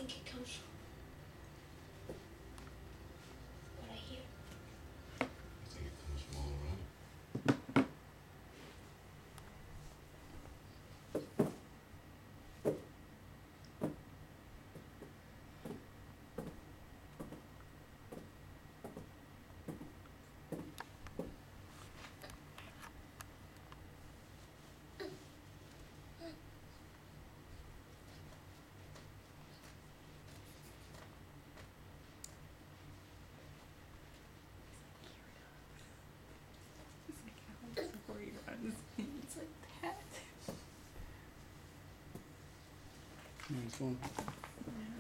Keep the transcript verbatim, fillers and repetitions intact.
think it comes from? What I hear. I think it comes from all around. It's like how he's worried about his hands like that. Nice one. Yeah.